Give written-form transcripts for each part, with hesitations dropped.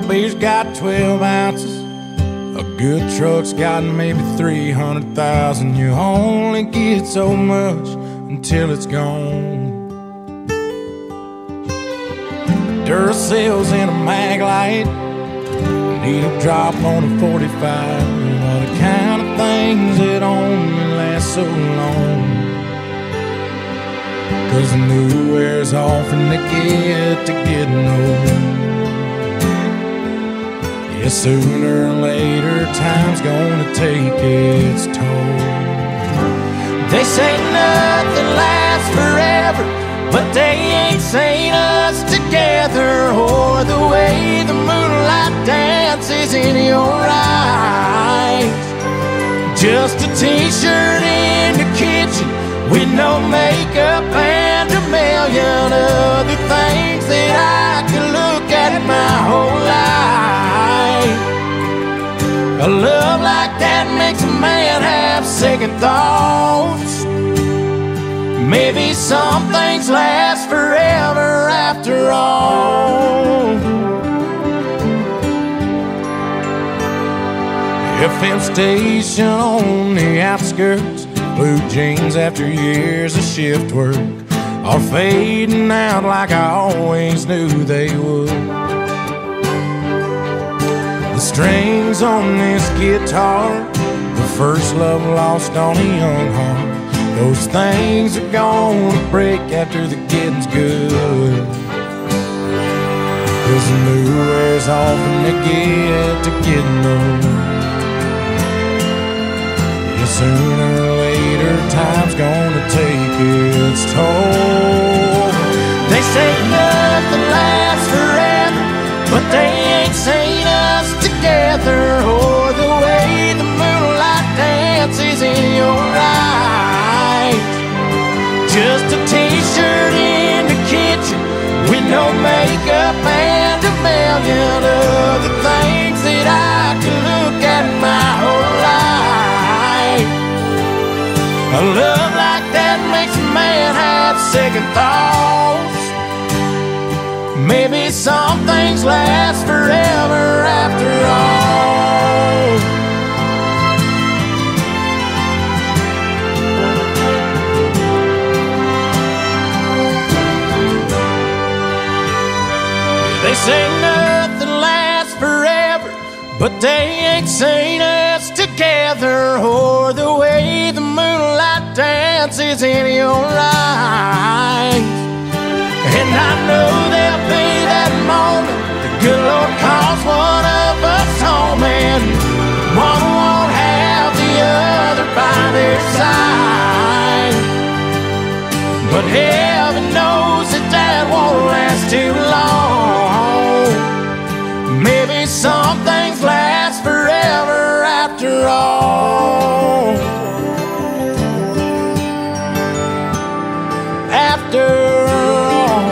beer's got 12 ounces. A good truck's got maybe 300,000. You only get so much until it's gone. Duracell's in a mag light, needle drop on a 45. Are the kind of things that only last so long. 'Cause the new wears off and they get to getting old. Yeah, sooner or later time's gonna take its toll. They say nothing lasts forever, but they ain't seen us together, or the way the moonlight dances in your eyes. Just a t-shirt in the kitchen with no makeup and a million other things that I could look at my whole life. A love like that makes a man have second thoughts. Maybe some things last forever after all. FM station on the outskirts, blue jeans after years of shift work are fading out like I always knew they would. The strings on this guitar, the first love lost on a young heart, those things are gonna break after the getting's good. 'Cause the new wears off and they get to getting old. Sooner or later, time's gonna take its toll. They say nothing lasts forever, but they ain't seen us together, or the way the moonlight dances in your eyes. Just a t-shirt in the kitchen with no makeup and a million other things that I could look at my whole life. A love like that makes a man have second thoughts. Maybe some things last forever after all. They say nothing lasts forever, but they ain't seen us together, or the way the moonlight dances in your eyes. And I know there'll be that moment the good Lord calls one of us home, and one won't have the other by their side. But heaven knows that that won't last too long. Maybe some things last forever after all. After all.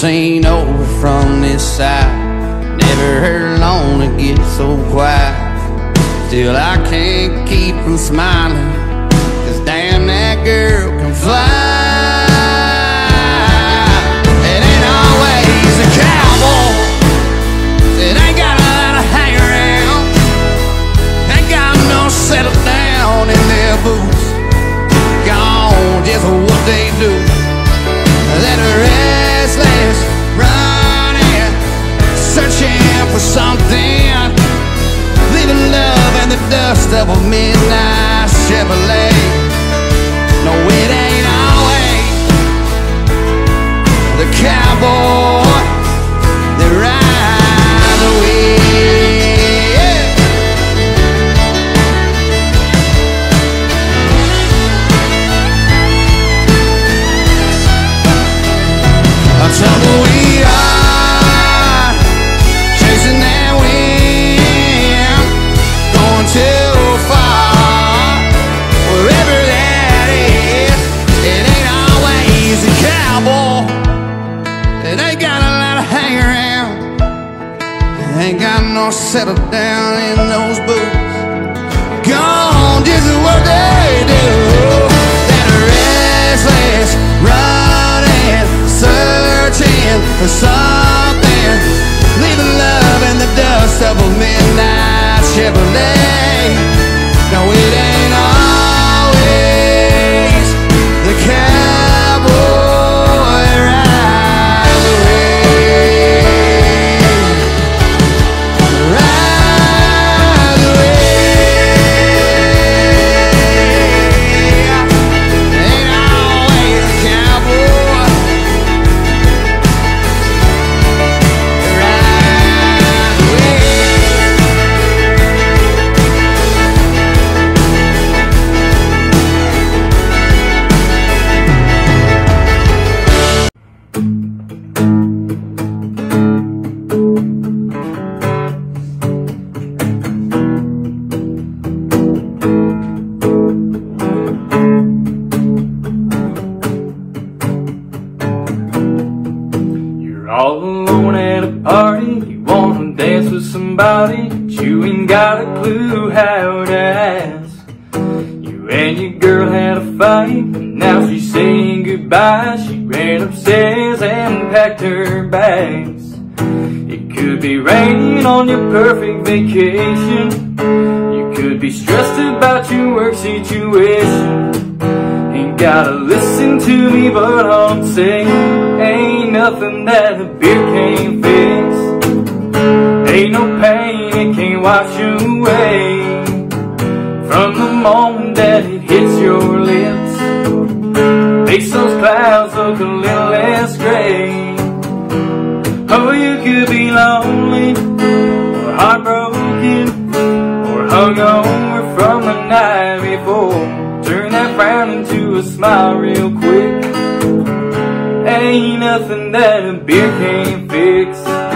seen over from this side. Never heard long to get so quiet. Still I can't keep from smiling, 'cause damn, that girl can fly. It ain't always a cowboy, it ain't got a lot of hang around, ain't got no settle down in their boots. Gone just what they do. That restless running, searching for something, leaving love in the dust of a midnight Chevrolet. No, it ain't always the cowboy that rides away. Tumbleweed on, chasing that wind, going too far, wherever that is. It ain't always a cowboy, it ain't got a lot of hang around, it ain't got no settle down in those boots. Gone just what they do. That restless running, searching for something, leaving love in the dust of a midnight Chevrolet. No, it ain't always the cowboy rides away. Rides away. Ain't always the cowboy. All alone at a party, you wanna dance with somebody, but you ain't got a clue how to ask. You and your girl had a fight, and now she's saying goodbye. She ran upstairs and packed her bags. It could be raining on your perfect vacation, you could be stressed about your work situation. Ain't gotta listen to me, but all I'm saying, ain't nothing that a beer can't fix. Ain't no pain it can't wash away from the moment that it hits your lips. Makes those clouds look a little less gray. Oh, you could be lonely, or heartbroken, or hungover from the night before. Turn that frown into a smile real quick. Ain't nothing that a beer can't fix.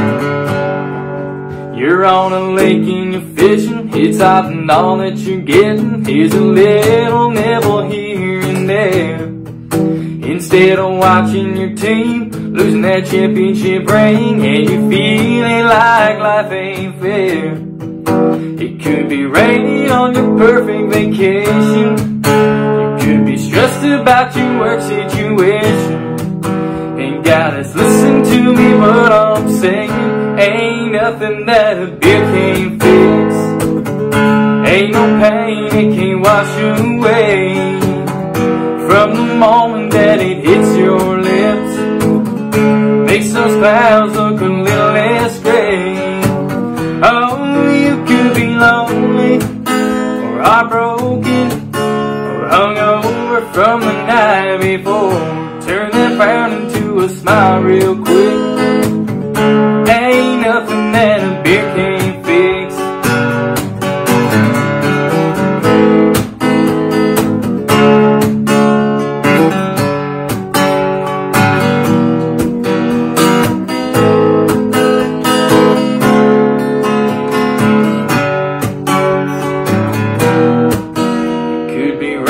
You're on a lake and you're fishing, it's hot and all that you're getting is a little nibble here and there. Instead of watching your team losing that championship ring, and you're feeling like life ain't fair. It could be raining on your perfect vacation, you could be stressed about your work situation. Ain't gotta listen to me, but all I'm saying, ain't nothing that a beer can't fix. Ain't no pain it can't wash away from the moment that it hits your lips. Makes those clouds look a little less gray. Oh, you could be lonely, or heartbroken, or hungover from the night before. Turn that frown into a smile real quick. Ain't nothing that a beer can't fix.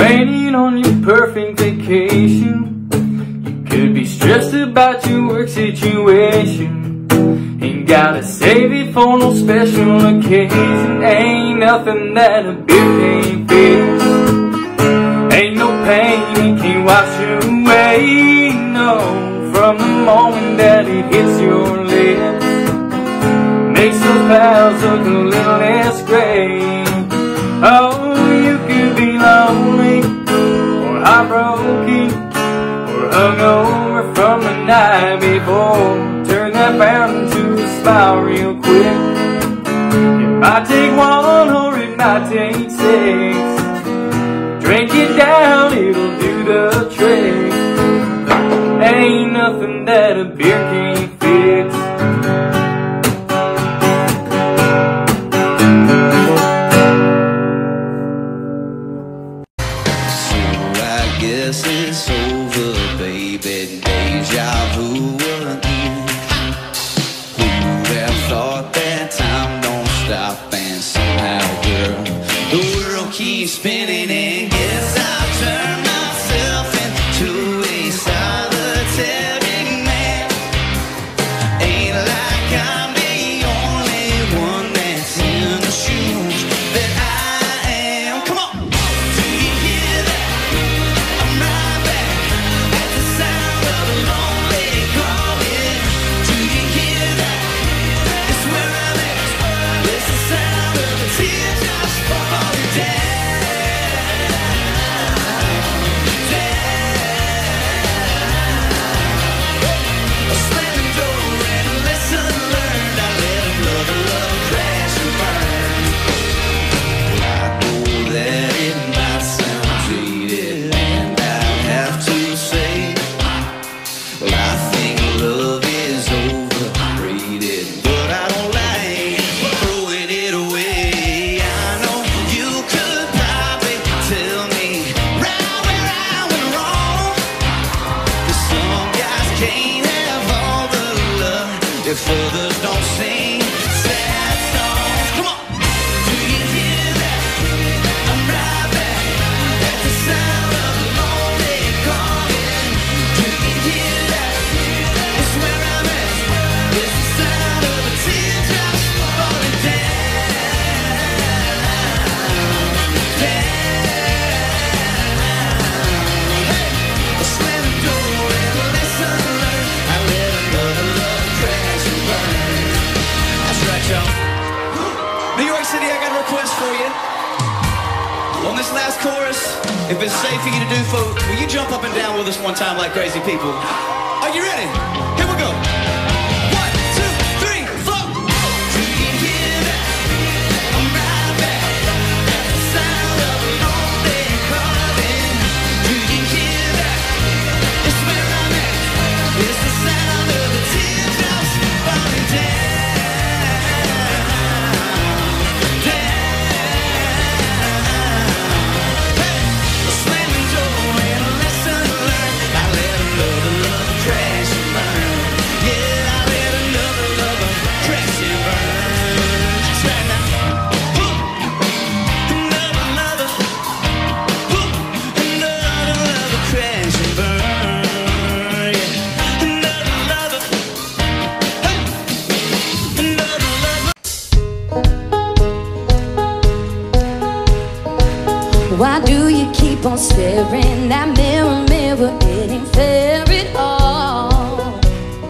perfect vacation. You could be stressed about your work situation. situation. Ain't gotta save it for no special occasion. Ain't nothing that a beer can't fix. Ain't no pain it can't wash away, no. From the moment that it hits your lips, makes those clouds look a little less gray. Oh, you could be lonely, or heartbroken, or hungover from the night before. Turn that frown into a smile real quick. It might take one or it might take six. Drink it down, it'll do the trick. Ain't nothing that a beer can't fix. Guess it's over, baby. Deja vu again. Who'd have thought that time don't stop? And somehow, girl, the world keeps spinning. And guess I'll turn myself into a solitary man. Ain't like I'm the only one that's in the shoes that I am. Come on, do you hear that? If others don't sing sad songs, come on. Do you hear that? I'm right back at the sound of the lonely calling. Do you hear that? It's where I'm at. It's the sound of the teardrops falling down, down. Hey, I slam the door and lesson learned. I let another love crash. That's right, y'all. New York City, I got a request for you. On this last chorus, if it's safe for you to do, folks, will you jump up and down with us one time like crazy people? Are you ready? Here we go. 1, 2, 3, 4. Do you hear that? I'm right back at the sound of a lonely calling. Do you hear that? It's where I'm at. It's the sound of the teardrops falling down. Why do you keep on staring? That mirror, mirror, it ain't fair at all.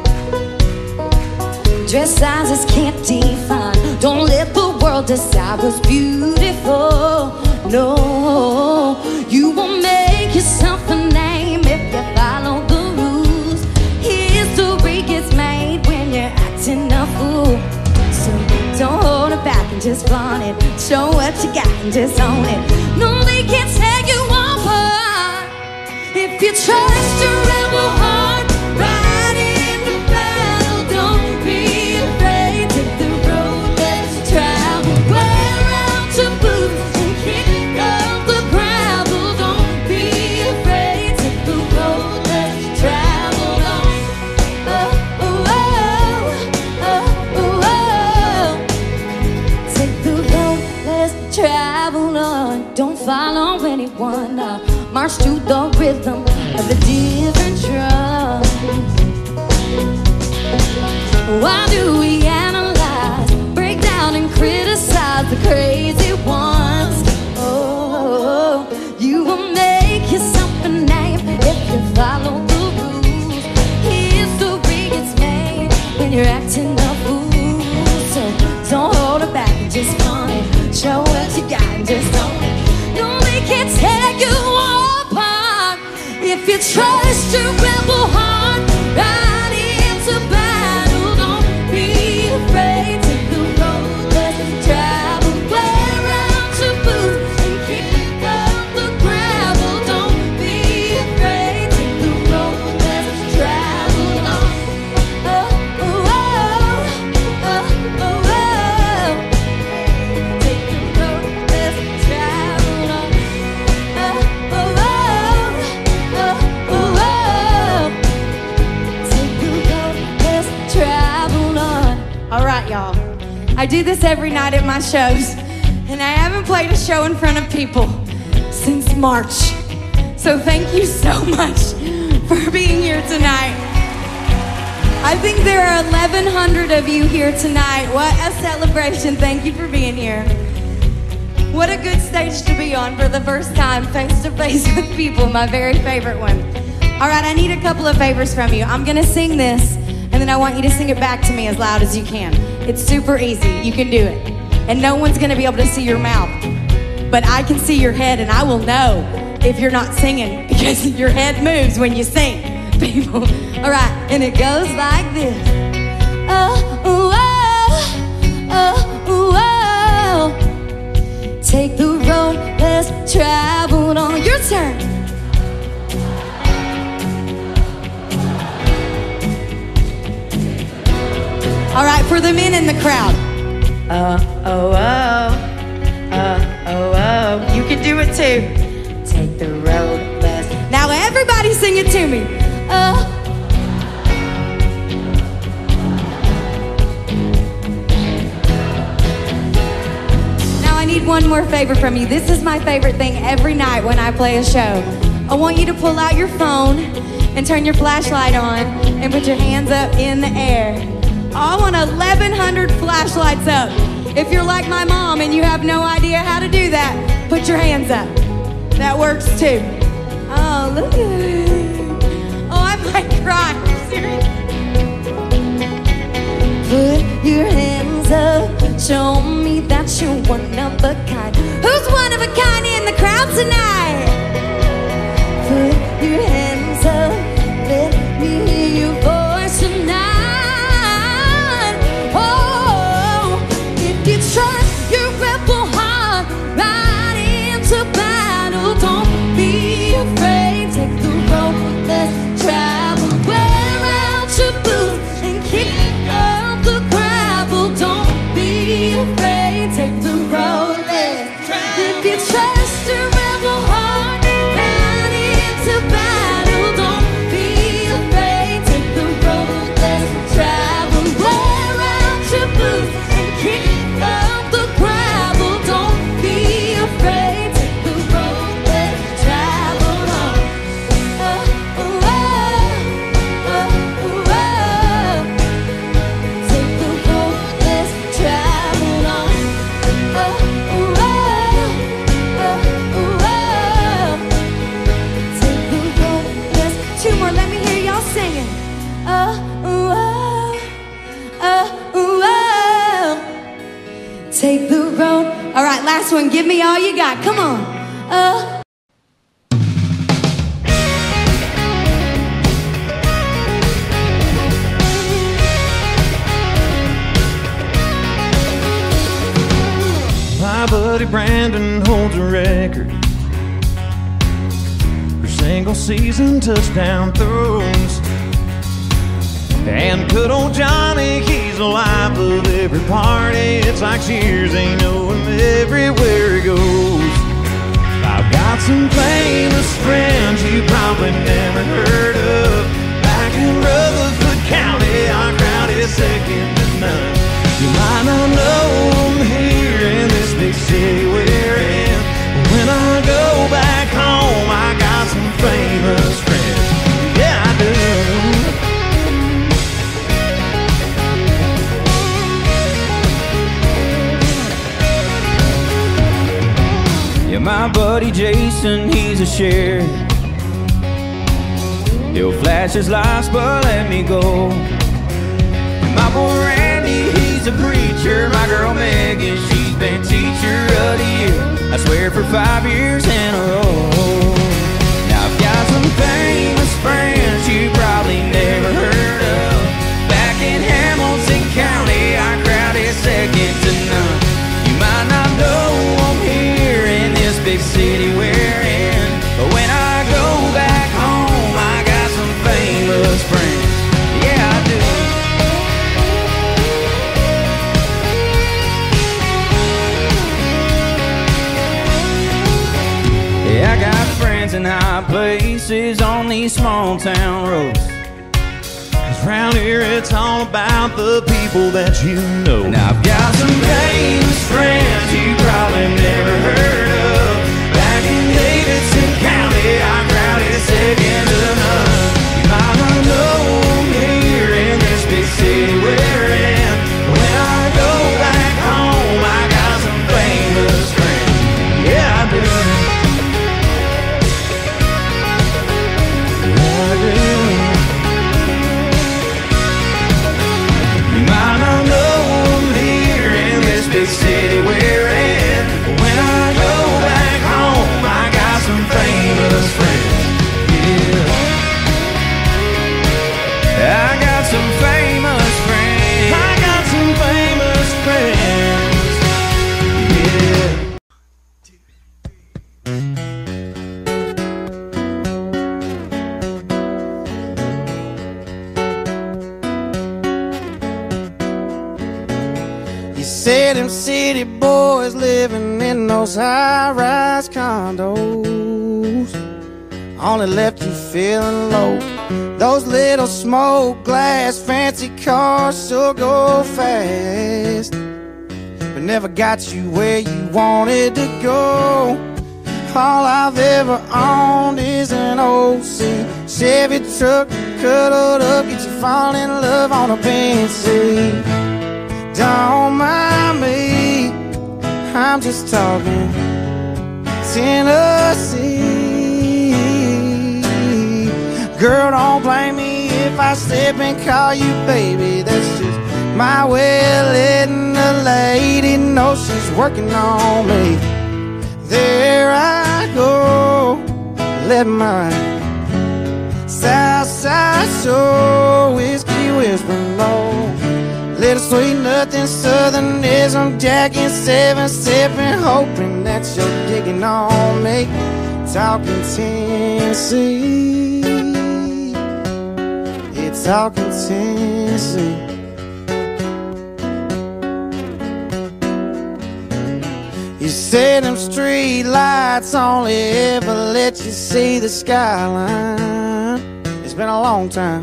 Dress sizes can't define. Don't let the world decide what's beautiful. No, you won't make yourself a name if you follow the rules. History gets made when you're acting a fool. So don't hold it back and just flaunt it. Show what you got and just own it. No, they can't take you apart if you trust your rebel heart. Right in the battle, don't be afraid. Take the road less traveled. Wear out your boots and kick up the gravel. Don't be afraid. Take the road less traveled on. Oh, oh, oh, oh, oh, oh. Take the road less traveled on. Don't follow anyone. March to the rhythm of a different drum. Why do we analyze, break down and criticize the crazy ones? Oh, you will make yourself a name if you follow the rules. History gets made when you're acting a fool. So don't hold it back and just come and show what you got and just nobody can tear you apart if you trust your rebel heart right into battle. Don't be afraid, take the road less travel, play around to boots and kick up the gravel. Don't be afraid, take the road less travel on. Oh, oh, oh, oh, oh, oh. Take the road less travel on. Oh, oh, oh, oh, oh, oh. Take the road less traveled on. All right, y'all. I do this every night at my shows, and I haven't played a show in front of people since March. So thank you so much for being here tonight. I think there are 1,100 of you here tonight. What a celebration. Thank you for being here. What a good stage to be on for the first time, face to face with people, my very favorite one. All right, I need a couple of favors from you. I'm gonna sing this, and then I want you to sing it back to me as loud as you can. It's super easy, you can do it. And no one's gonna be able to see your mouth, but I can see your head, and I will know if you're not singing because your head moves when you sing, people. All right, and it goes like this. Oh, oh, oh, oh, oh. Take the road less traveled on. Your turn. All right, for the men in the crowd. Oh, oh, oh. You can do it too. Take the road less. Now everybody sing it to me. Oh. Now I need one more favor from you. This is my favorite thing every night when I play a show. I want you to pull out your phone and turn your flashlight on and put your hands up in the air. I want 1,100 flashlights up. If you're like my mom and you have no idea how to do that, put your hands up. That works too. Oh, look at it. Oh, I might cry. Seriously. Put your hands up. Show me that you're one of a kind. Who's one of a kind in the crowd tonight? Put your hands up. Let me hear your voice tonight. Trust your rebel heart right into battle. Don't be afraid. Take the road less traveled. Wear out your boots and kick up the gravel. Don't be afraid. Take the road less traveled. If you trust your rebel heart right into battle, don't be afraid. Take the road less traveled. Wear out your boots and kick up the gravel. Don't be afraid. Take the road less traveled on. Oh, oh, oh, oh, oh. Take the road less traveled on. Oh, oh, oh, oh, oh. Take the road less. Two more. Let me hear y'all singing. Oh, oh, oh, oh, oh. Take the road. All right, last one. Give me all you got. Come on. My buddy Brandon holds a record for single season touchdown throws. And good old Johnny, he's the life of every party. It's like Cheers, ain't know him everywhere he goes. I've got some famous friends you probably never heard of. Back in Rutherford County, our crowd is second to none. You might not know them here in this big city we're in, but when I go back home, I got some famous friends. Yeah, I do. My buddy Jason, he's a sheriff. He'll flash his lights but let me go. My boy Randy, he's a preacher. My girl Megan, she's been teacher of the year, I swear for 5 years in a row. Now I've got some famous friends you probably never heard of. Back in Hamilton County, our crowd is second to none. You might not know I'm here in this big city we're in, but when I go back home, I got some famous friends. Yeah, I do. Yeah, I got friends in high places on these small town roads. 'Cause round here it's all about the people that you know. And I've got some famous friends you probably never heard of. Back in Davidson County, our crowd is second to none. You might not know I'm here in this big city we're in, but when I go back home, I got some famous friends. Yeah, I do. Big city we're in. When I go back home, I got some famous friends. Yeah, I got some famous friends. I got some famous friends. Yeah. You say them city boys living in those high-rise condos only left you feeling low. Those little smoke glass fancy cars sure go fast, but never got you where you wanted to go. All I've ever owned is an old Chevy truck, cuddled up, get you falling in love on a bench seat. Don't mind me, I'm just talking Tennessee. Girl, don't blame me if I slip and call you baby. That's just my way of letting the lady know she's working on me. There I go, let my Southside Shore whiskey whisper low. Little sweet nothing southernism, jacking 7 sipping, hoping that you're digging on me. Talking Tennessee, it's talking Tennessee. You say them street lights only ever let you see the skyline. It's been a long time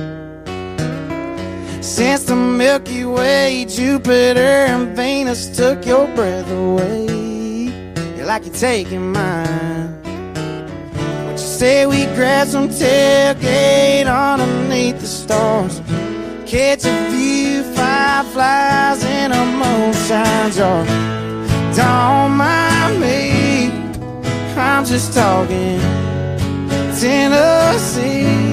since the Milky Way, Jupiter and Venus took your breath away. You're like you're taking mine. What you say we grab some tailgate underneath the stars, catch a few fireflies in a moonshine jar. Don't mind me, I'm just talking Tennessee.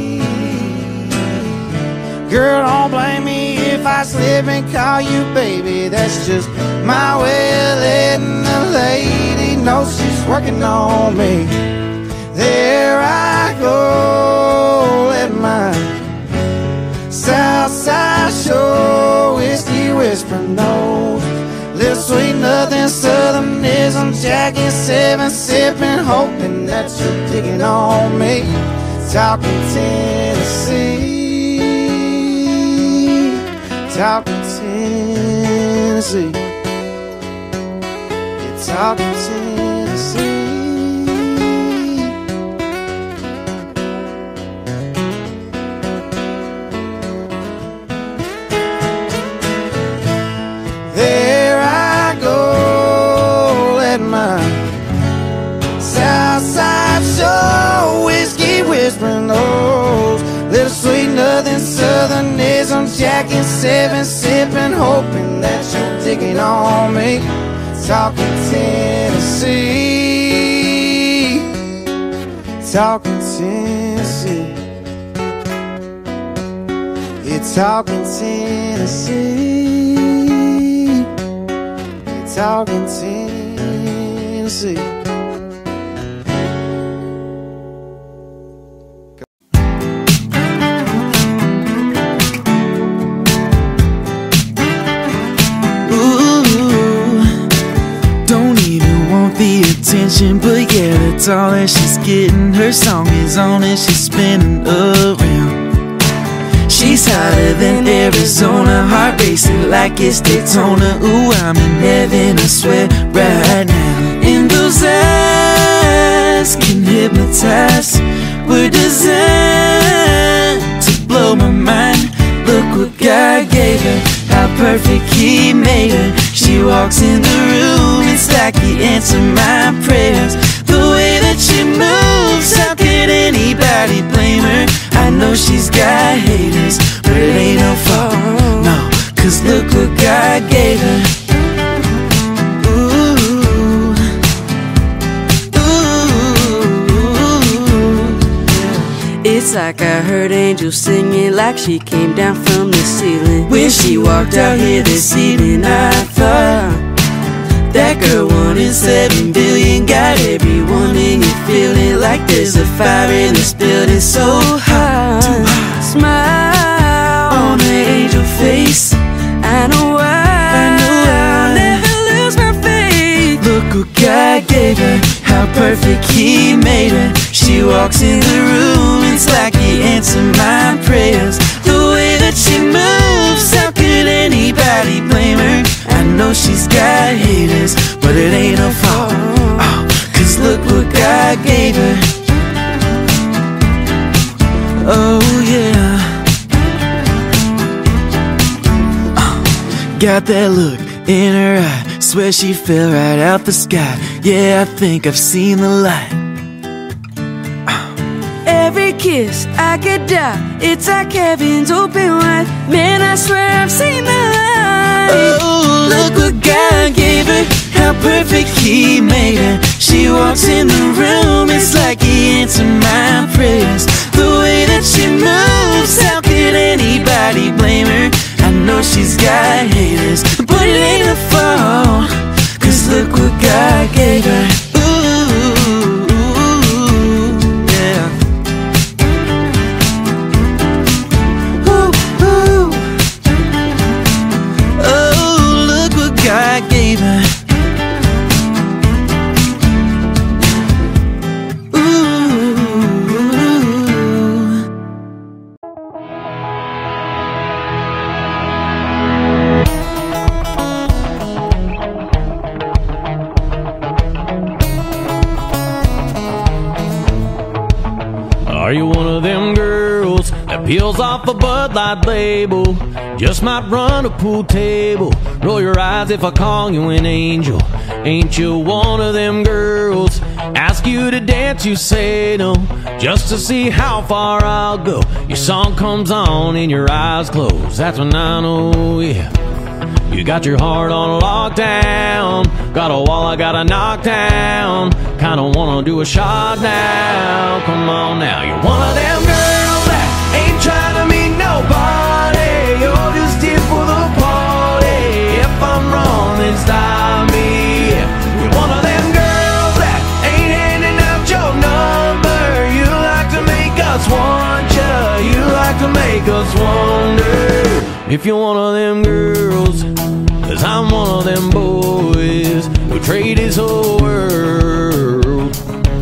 Girl, don't blame me if I slip and call you baby. That's just my way of letting the lady know she's working on me. There I go, let my Southside Shore whiskey whisper nose. Little sweet nothing southernism, jacking 7 sipping, hoping that you're digging on me. Talking Tennessee, talking Tennessee, you're talking Tennessee. There I go, let my Southside Shore whiskey whispering those. Little sweet nothing southernism, jacking 7 sipping, hoping that you're digging on me. Talking Tennessee. talking Tennessee. You're talking Tennessee. You're talking Tennessee. The attention, but yeah, that's all that she's getting. Her song is on and she's spinning around. She's hotter than Arizona, heart racing like it's Daytona. Ooh, I'm in heaven, I swear, right now. And those eyes can hypnotize. We're designed to blow my mind. Look what God gave her, how perfect He made her. She walks in the room, it's like He answered my prayers. The way that she moves, how could anybody blame her? I know she's got haters, but it ain't no fault, no, 'cause look what God gave her. It's like I heard angels singing, like she came down from the ceiling. When she walked out here this evening, I thought that girl 1 in 7 billion got everyone in you feeling like there's a fire in this building so hot. Smile on her angel face. I know I'll never lose my faith. Look what God gave her, how perfect He made her. She walks in the room, it's like He answered my prayers. The way that she moves, how could anybody blame her? I know she's got haters, but it ain't her fault, 'cause look what God gave her. Oh yeah. Got that look in her eye, swear she fell right out the sky. Yeah, I think I've seen the light. Every kiss, I could die. It's like heaven's open wide. Man, I swear I've seen the light. Oh, look what God gave her, how perfect He made her. She walks in the room, it's like He answered my prayers. The way that she moves, how could anybody blame her? I know she's got haters, but it ain't her fault, 'cause look what God gave her. Are you one of them girls that peels off a Bud Light label? Just might run a pool table. Roll your eyes if I call you an angel. Ain't you one of them girls? Ask you to dance, you say no, just to see how far I'll go. Your song comes on and your eyes close. That's when I know, yeah, you got your heart on lockdown. Got a wall I gotta knock down. Kinda wanna do a shot now. Come on now, you're one of them girls that ain't trying to meet nobody. You're just here for the party. If I'm wrong, then stop me. You're one of them girls that ain't handing out your number. You like to make us want ya. You like to make us wonder if you're one of them girls. 'Cause I'm one of them boys who trade his whole world.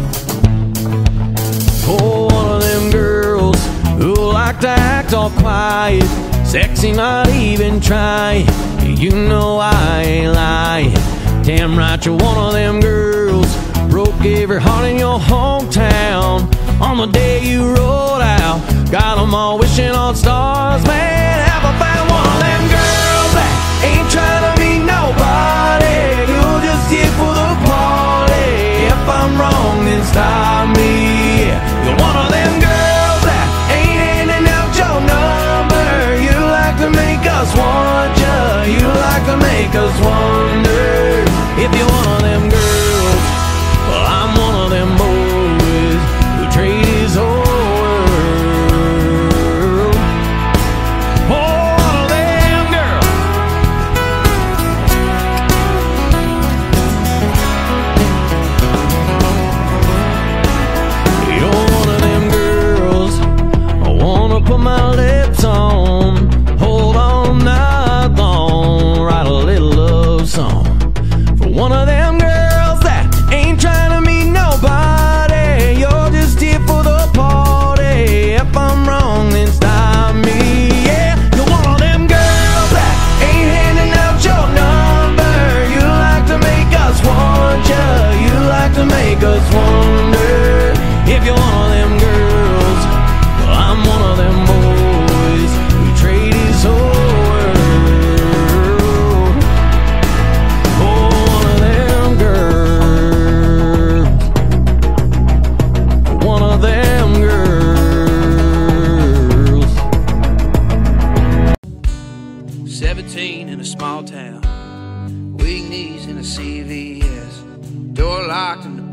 Oh, one of them girls who like to act all quiet, sexy, not even trying. You know I ain't lying. Damn right, you're one of them girls. Broke every heart in your hometown on the day you rolled out. Got them all wishing on stars, man. Have I found one of them girls that ain't trying to meet nobody? You're just here for the party. If I'm wrong, then stop me. You're one of them girls that ain't handing out your number. You like to make us want ya. You like to make us wonder if you're one of them girls. Well, I'm one of them boys who trade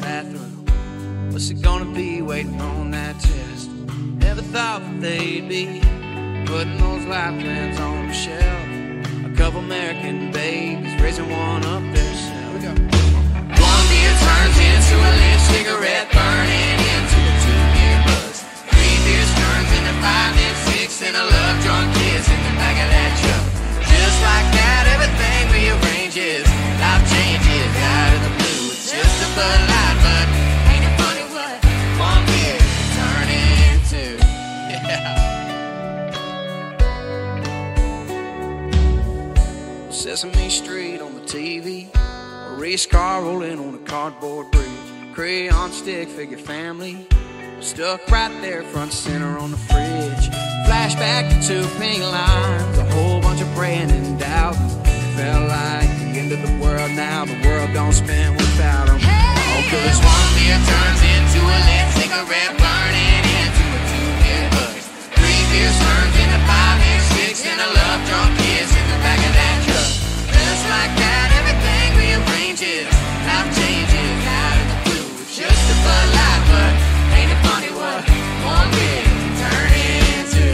bathroom. What's it gonna be waiting on that test? Never thought that they'd be putting those life plans on the shelf. A couple American babies raising one up themselves. One beer turns into a lit cigarette, burning into a 2-year buzz. 3 beers turns into 5 and 6, and a love drunk kiss in the back of that truck. Just like that, everything rearranges. Life changes out of the blue. It's just a Bud Light, but ain't it funny what one beer can turn into? Yeah. Sesame Street on the TV, a race car rolling on a cardboard bridge, crayon stick figure family stuck right there front center on the fridge. Flashback to 2 pink lines, a whole bunch of praying and doubt. Felt like the end of the world now, the world don't spin without them. Oh, cause one beer turns into a lit cigarette, burning into a 2-year buzz. 3 beers turns into 5 and 6, and a love drunk kiss in the back of that truck. Just like that, everything rearranges. Life changes out of the blue. It's just a Bud Light, but ain't it funny what one beer can turn into?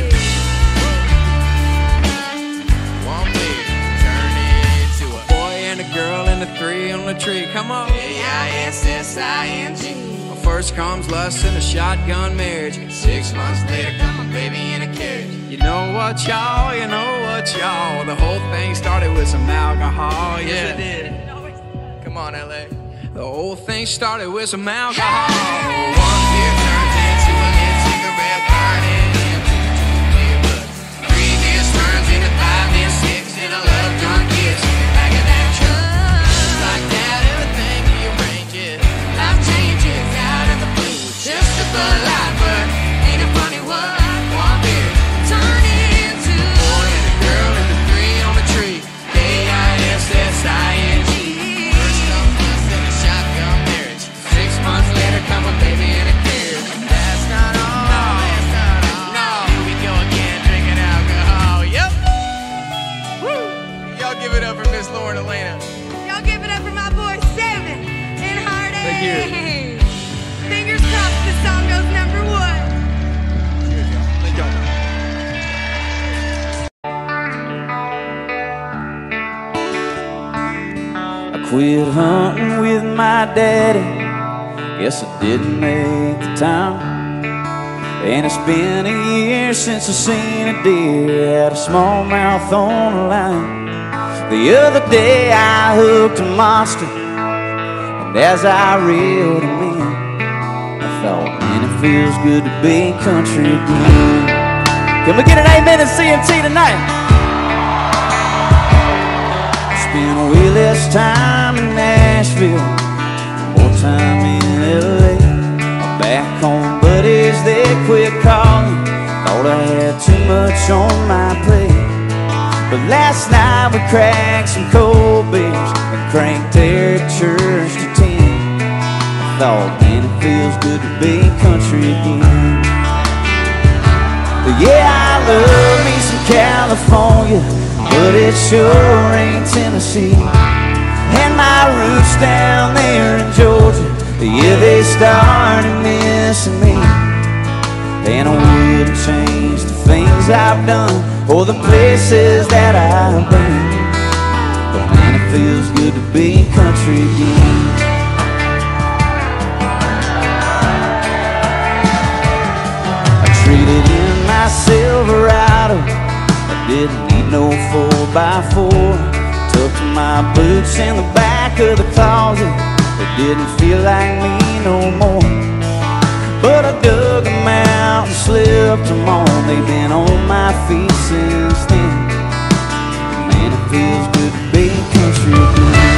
One beer turn into a boy and a girl and a 3 on the tree. Come on. AISSING. First comes lust and a shotgun marriage. 6 months later, come a baby in a carriage. You know what, y'all? You know what, y'all? The whole thing started with some alcohol. Yes, it did. Come on, LA. The whole thing started with some alcohol. One beer turns into a lit cigarette, burning into a 2-year buzz. 3 beers turns into 5 and 6, and a love drunk kiss in the back of that truck. Just like that, everything rearranges. Life changes out of the blue. Just a Bud Light, but ain't it funny what one beer turn into? Boy and a girl and the 3 on the tree. AISSING. First comes lust and a shotgun marriage. 6 months later, come a baby in a carriage. That's not all. No, that's not all. No, here we go again, drinking alcohol. Yep. Woo. Y'all give it up for Miss Lauren Elena. Y'all give it up for my boy Seven and Heartache. Thank you. Fingers crossed this song goes #1. Cheers, y'all. Thank y'all. I quit hunting with my daddy. Guess I didn't make the time. And it's been a year since I seen a deer at a smallmouth on the line. The other day I hooked a monster, and as I reeled him in, I thought, man, it feels good to be country again. Can we get an amen at CMT tonight? Spend way less time in Nashville, more time in LA. My back home buddies, they quit calling. Thought I had too much on my plate. But last night we cracked some cold beers and cranked their church to 10. I thought, man, it feels good to be country again. But yeah, I love me some California, but it sure ain't Tennessee. And my roots down there in Georgia, yeah, they started missing me. And I wouldn't change the things I've done or the places that I've been. But man, it feels good to be country again. I traded in my Silverado, I didn't need no 4x4. Tucked my boots in the back of the closet, they didn't feel like me no more. But I dug them out and slipped them on. They've been on my feet since then. Man, it feels good to be country again.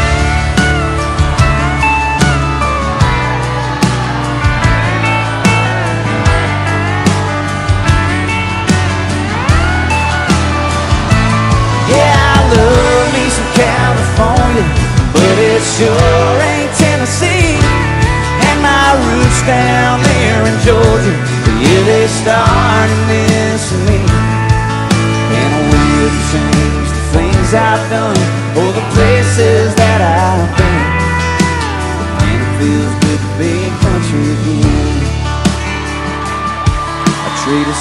Yeah, I love me some California, but it sure ain't Tennessee. And my roots down there in Georgia, yeah, they started missing me. And I wouldn't change the things I've done or the places that I've been. But man, it feels good to be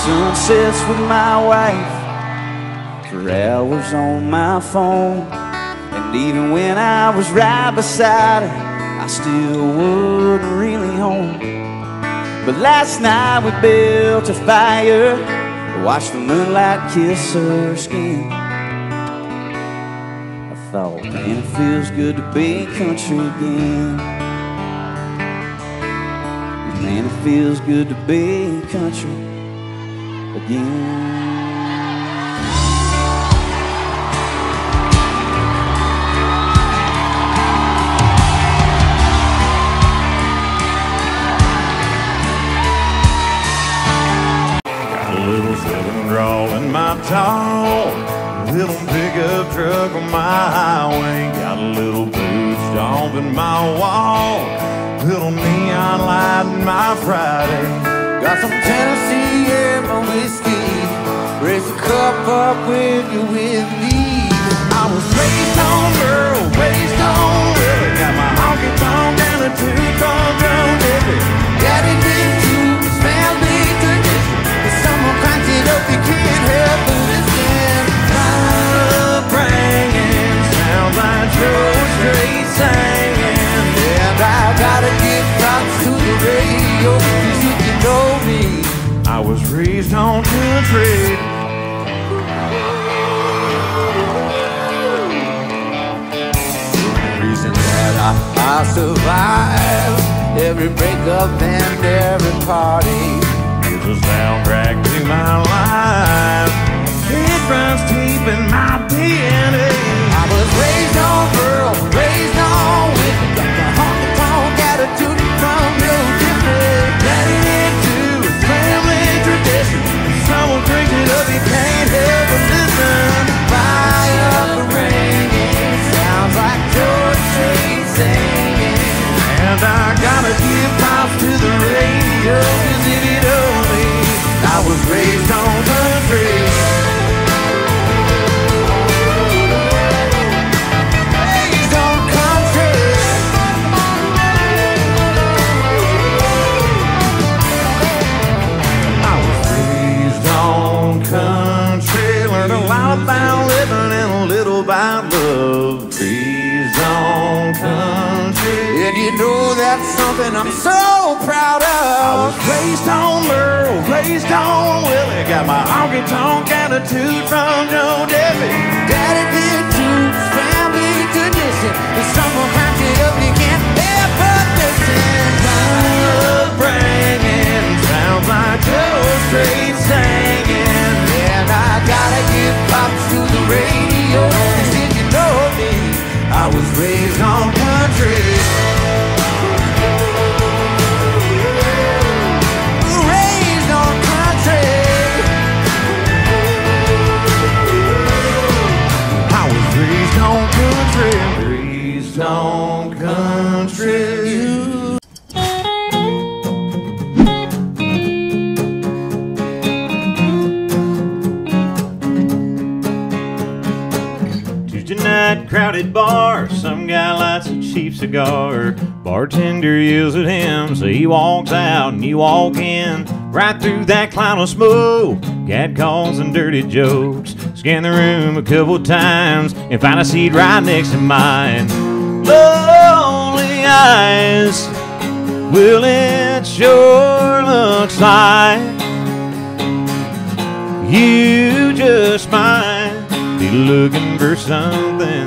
sunsets with my wife, for hours on my phone. And even when I was right beside her, I still wasn't really home. But last night we built a fire, watched the moonlight kiss her skin. I thought, man, it feels good to be country again. Man, it feels good to be country again. Little southern drawl in my talk, little pickup truck on my highway, got a little boot stomp in my wall, little neon light in my Friday. Got some Tennessee in my whiskey, raise a cup up when you're with me. I was raised on Merle, raised on Willie, got my honky tonk and a two-tone drum Debbie. Daddy did too, it's family tradition. If someone cranks it up, you can't help but listen. Love ringing, sounds like Joe Straight singing. And I gotta give props to the radio, 'cause if you know me, I was raised on country. The reason that I survive every breakup and every party It's a soundtrack to my life. It runs deep in my DNA. I was raised on Earl, raised on Whitney, got the honky-tonk attitude from Bill Tiffany. Daddy did too, it's family tradition. If someone brings it up, you can't help but listen. Fire ringing, sounds like George Strait singing. And I gotta give props to the radio, 'cause if you know me, I was raised on country. Raised on country. I was raised on country, learned a lot about living and a little about love. Raised on country. And you know that's something I'm so proud I was of. raised on Merle, raised on Willie, got my honky tonk attitude from Joe Debbie. Daddy did too, it's family tradition. If someone cranks it up, you can't help but listen. Love ringing, sounds like Joe Straight singing. And I gotta give props to the radio, 'cause if you know me, I was raised on country. raised on country. I was raised on country, raised on country. Tuesday night, crowded bar, some guy lights a cheap cigar. Bartender yells at him, so he walks out and you walk in. Right through that cloud of smoke, cat calls and dirty jokes. Scan the room a couple times and find a seat right next to mine. Lonely eyes, well it sure looks like you just might be looking for something,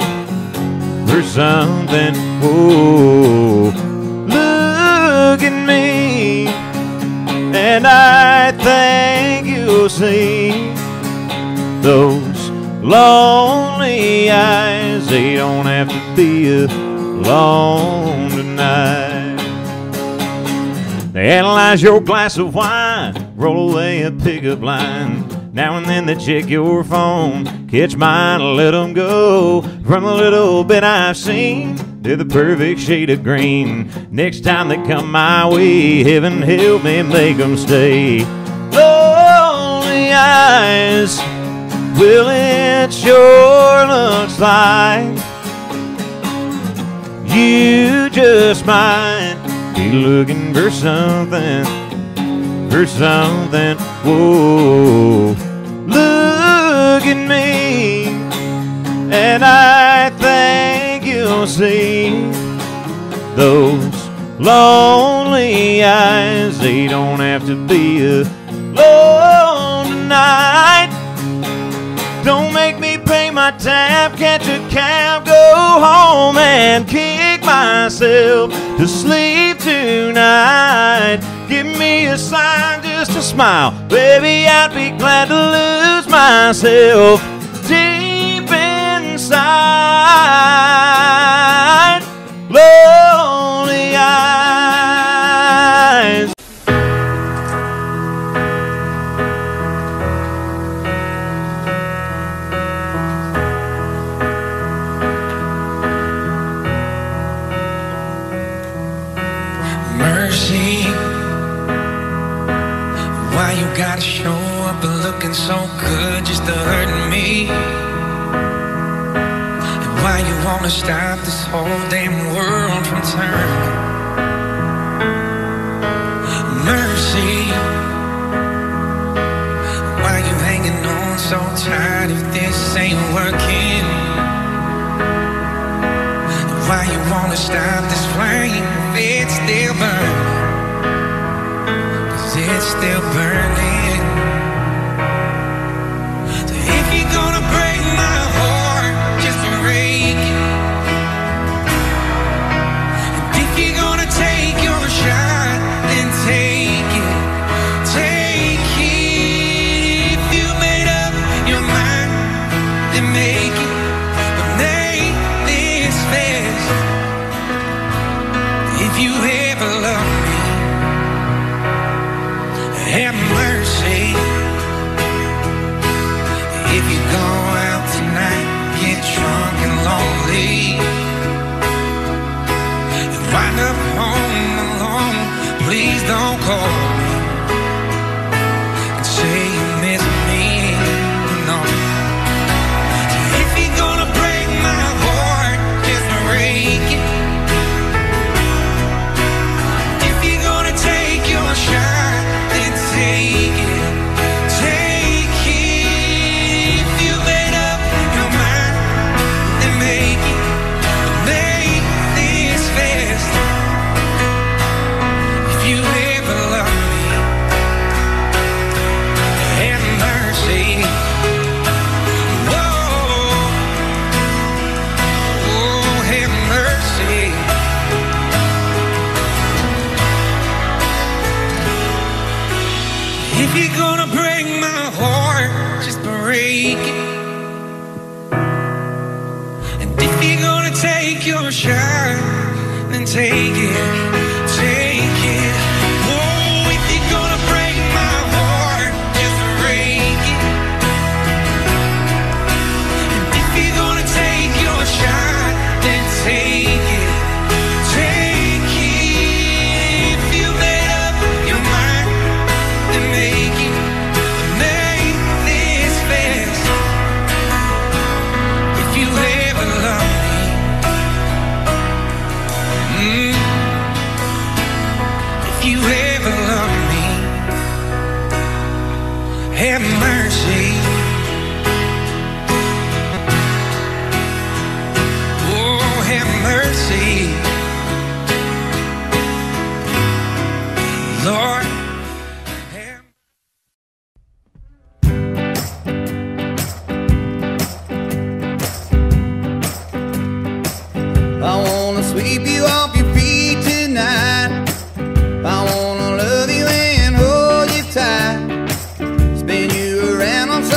whoa. Look at me, and I think you'll see those lonely eyes, they don't have to be alone tonight. They analyze your glass of wine, roll away a pickup line. Now and then they check your phone, catch mine and let them go. From the little bit I've seen, they're the perfect shade of green. Next time they come my way, heaven help me make them stay. Lonely eyes, well it sure looks like you just might be looking for something, or something. Whoa, look at me, and I think you'll see those lonely eyes. They don't have to be alone tonight. Don't make me pay my tab, catch a cab, go home and kick myself to sleep tonight. Give me a sign, just a smile, baby, I'd be glad to lose myself deep inside lonely eyes. Mercy, why you gotta show up and looking so good just to hurt me? And why you wanna stop this whole damn world from turning? Mercy, why you hanging on so tight if this ain't working? Why you wanna stop this flame if it's still burning? 'Cause it's still burning. So if you're gonna break my heart, just break it. And if you're gonna take your shot, then take it. Take it. If you made up your mind, then make it. But make this fast. If you ever love me, have mercy. If you go out tonight, get drunk and lonely, and wind up home alone, please don't call me and say you miss me. No. So if you're gonna break my heart, just break it. If you're gonna take your shot, then take it. Take it. If you made up your mind, then make it. Make this fast. If you ever love me, have mercy. Whoa, oh, have mercy. If you're gonna break my heart, just break it. And if you're gonna take your shot, then take it, take it. Oh, if you're gonna break my heart, just break it. And if you're gonna take your shot, then take it, take it. If you made up your mind, then make it, make this fast. If you ever love me, if you ever love me, have mercy. Oh, have mercy, Lord. Have I wanna sweep you off your feet tonight. I wanna love you and hold you tight. Spin you around on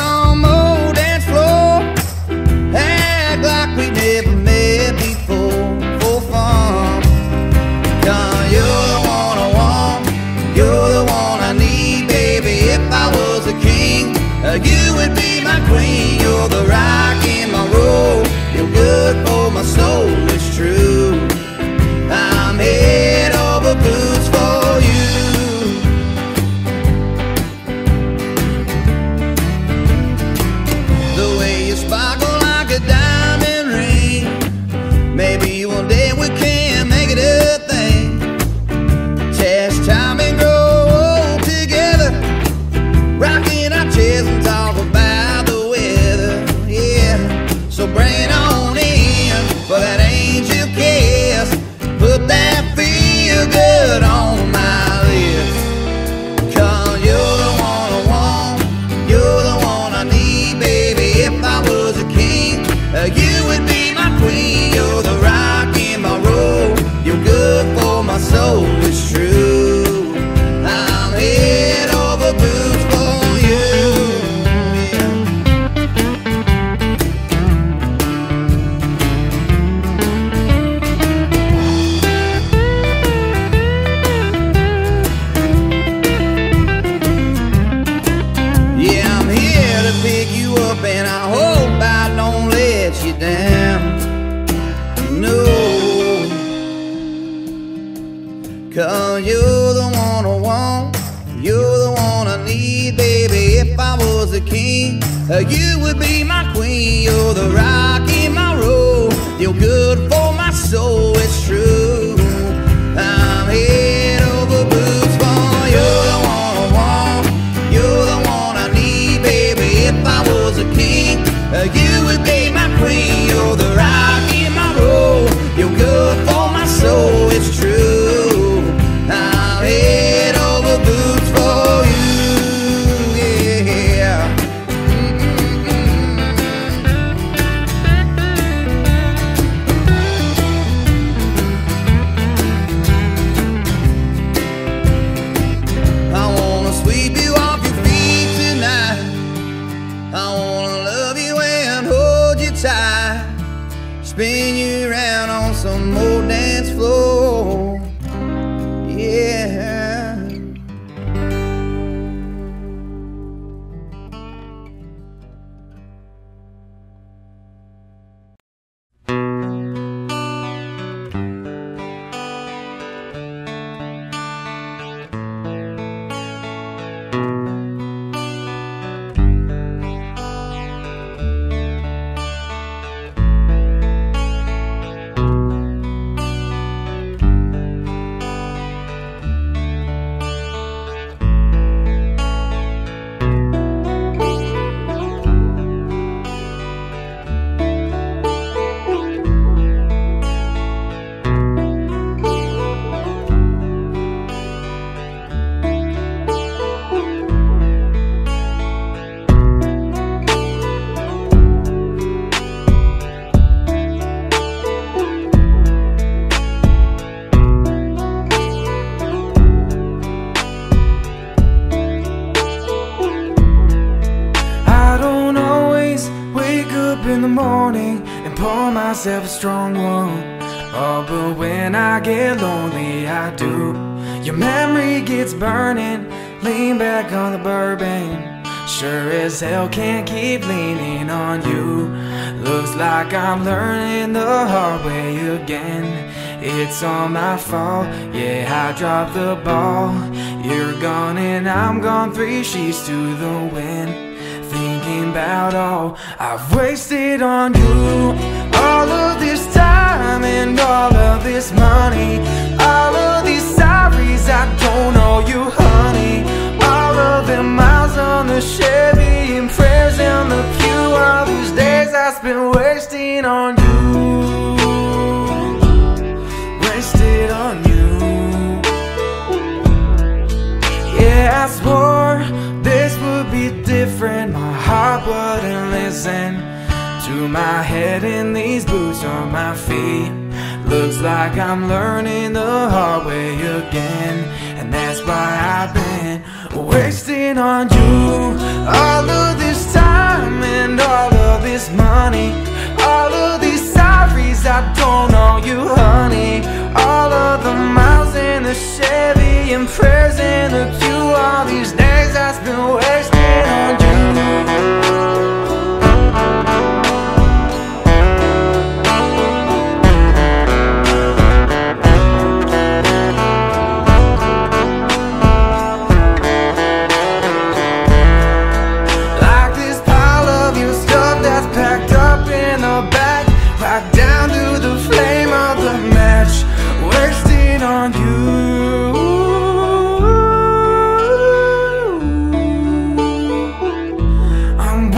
You're the one I want, you're the one I need, baby. If I was a king, you would be my queen. You're the rock in my road, you're good for my soul, it's true. I'm head over boots for you. You're the one I want, you're the one I need, baby. If I was a king, you would be my queen. You're the rock in my road, you're good for my soul, it's true. I'll head over boots for you, yeah. I wanna sweep you off your feet tonight. I wanna love you and hold you tight, spin you around on some old dance floor, yeah. In the morning and pour myself a strong one. Oh, but when I get lonely, I do. Your memory gets burning, lean back on the bourbon. Sure as hell can't keep leaning on you. Looks like I'm learning the hard way again. It's all my fault, yeah, I dropped the ball. You're gone and I'm gone, 3 sheets to the wind. Thinking about all I've wasted on you. All of this time and all of this money, all of these sorries I don't owe you, honey. All of them miles on the Chevy and prayers in the pew. All these days I spent wasting on you, wasted on you. Yeah, I swore this would be different. My heart wouldn't listen to my head in these boots on my feet. Looks like I'm learning the hard way again, and that's why I've been wasting on you. All of this time and all of this money, all of these sorries I don't owe you, honey. All of the miles in the Chevy and prayers in the pew. All these days I spent wasting on you. Like this pile of your stuff that's packed up in the back, right down to the flame of the match, wasting on you. I'm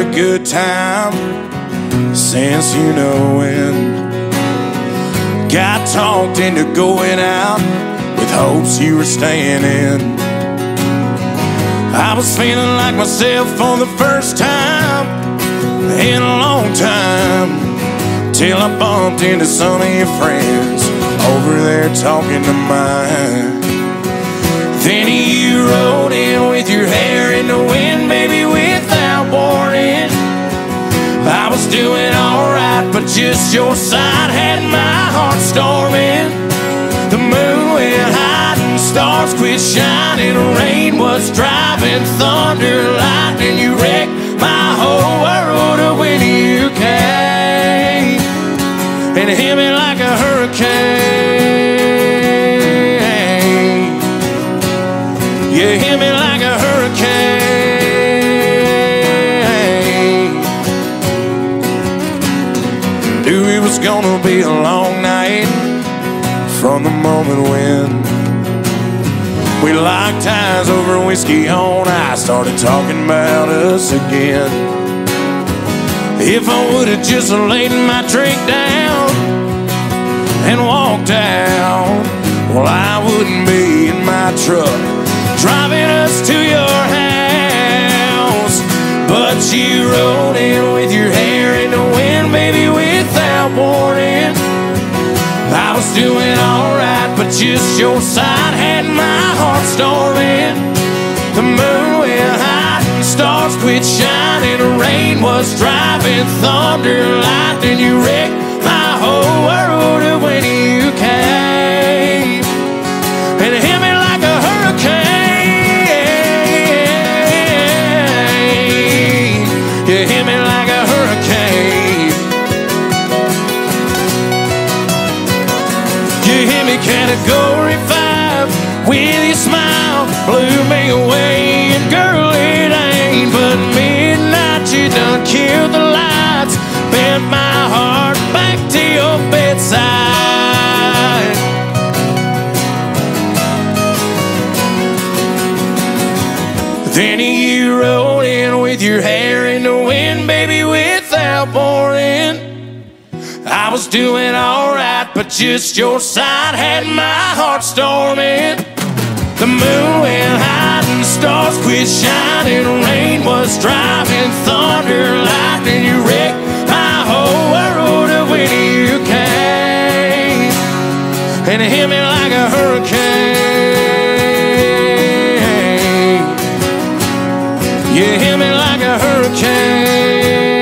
a good time since you know when. Got talked into going out with hopes you were staying in. I was feeling like myself for the first time in a long time, till I bumped into some of your friends over there talking to mine. Then you rode in with your hair in the wind, baby, without warning. I was doing alright, but just your side had my heart storming. The moon went high and stars quit shining. Rain was driving, thunder, lightning. You wrecked my whole world when you came and hit me like a hurricane. You hit me like a hurricane. Knew it was gonna be a long night from the moment when we locked eyes over whiskey on ice, started talking about us again. If I would've just laid my drink down and walked out, well, I wouldn't be in my truck driving us to your house. But you rode in with your hair in the wind, baby, without warning. I was doing alright, but just your side had my heart storming. The moon went high and stars quit shining. Rain was driving, thunder, lightning. You wrecked my whole world when you came and hit me like a hurricane. You hit me like a hurricane. You hit me category 5 with your smile, blew me away. And girl, it ain't but midnight. You done killed the lights, bent my heart back to your bedside. Then you rode in with your hair in the wind, baby, without warning. I was doing alright, but just your side had my heart storming. The moon went high and stars quit shining. Rain was driving, thunder, lightning. You wrecked my whole world when you came and hit me like a hurricane. You hit me like a hurricane.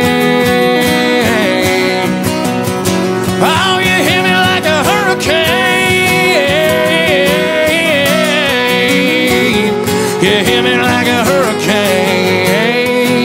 Oh, you hit me like a hurricane. You hit me like a hurricane.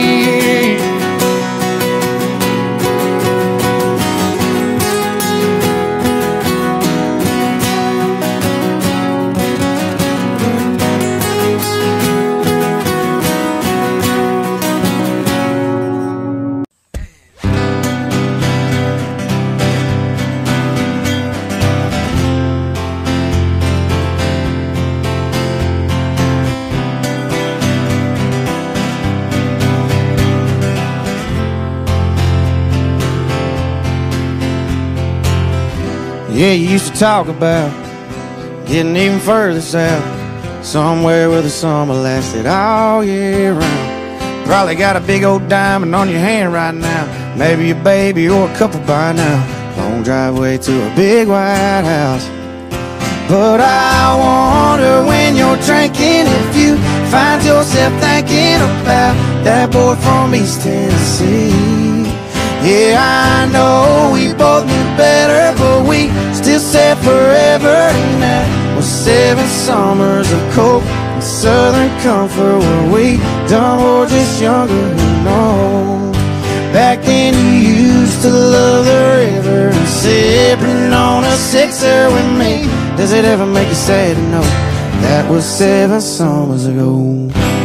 Yeah, you used to talk about getting even further south, somewhere where the summer lasted all year round. Probably got a big old diamond on your hand right now, maybe a baby or a couple by now. Long driveway to a big white house. But I wonder when you're drinking if you find yourself thinking about that boy from East Tennessee. Yeah, I know we both knew better, but we still said forever. And that was 7 summers of coke and southern comfort when we done were just younger, who knows. Back then you used to love the river and sipping on a sixer with me. Does it ever make you sad to know that was 7 summers ago?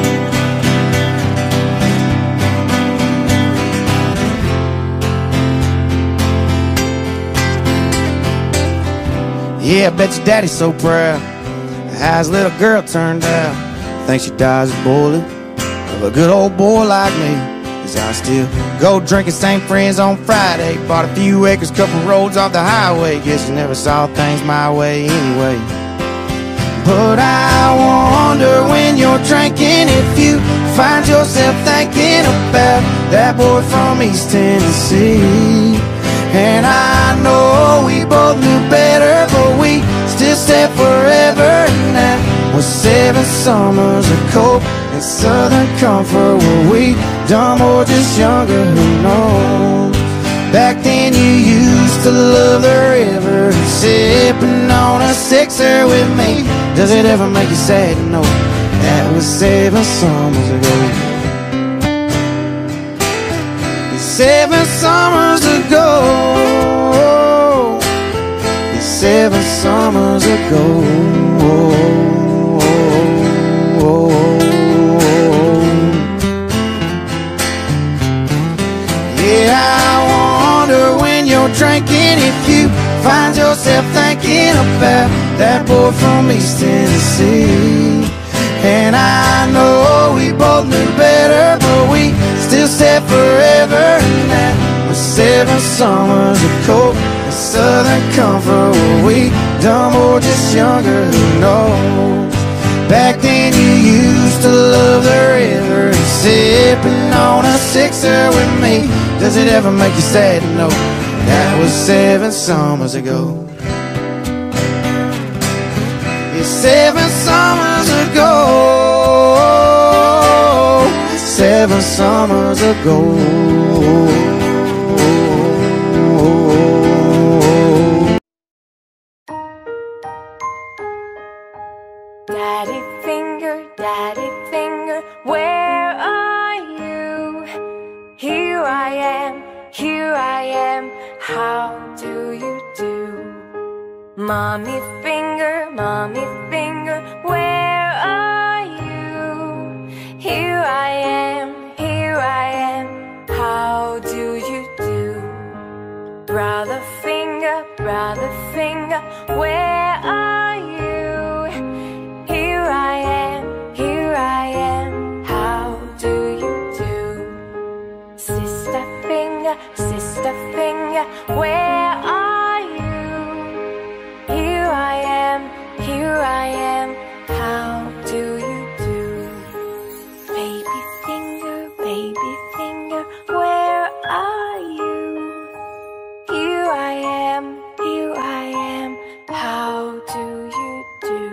Yeah, I bet your daddy's so proud how his little girl turned out. Thinks she dies a bullet of a good old boy like me. 'cause I still go drinking, same friends on Friday. Bought a few acres, couple roads off the highway. Guess you never saw things my way anyway. But I wonder when you're drinking if you find yourself thinking about that boy from East Tennessee. And I know we both knew better, but we still said forever. And that was 7 summers of cold and Southern comfort. Were we dumb or just younger? Who knows? Back then you used to love the river, sipping on a sixer with me. Does it ever make you sad? No, that was 7 summers ago. 7 summers ago. 7 summers ago. Yeah, I wonder when you're drinking if you find yourself thinking about that boy from East Tennessee. And I know we both knew better, but we still said forever. And that was 7 summers of cold and Southern comfort. Were we dumb or just younger? Who knows? Back then you used to love the river, sipping on a sixer with me. Does it ever make you sad to know that was 7 summers ago? It's 7 summers ago. 7 summers ago. Daddy finger, where are you? Here I am, how do you do? Mommy finger, where are you? Here I am, how do you do? Brother finger, where are you? Here I am, how do you do? Sister finger, where are you? Here I am, how do you do? Baby finger, where are you? Here I am, how do you do?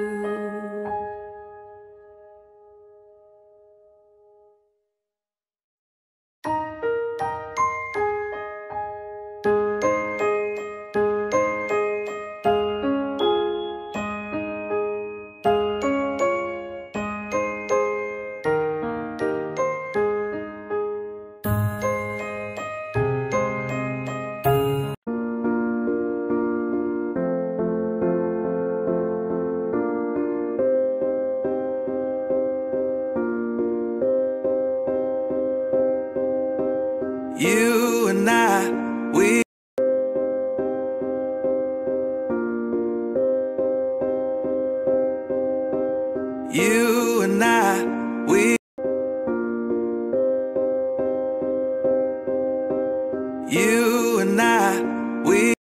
You and I, we You and I, we You and I, we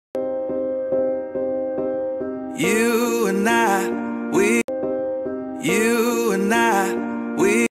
You and I, we You and I, we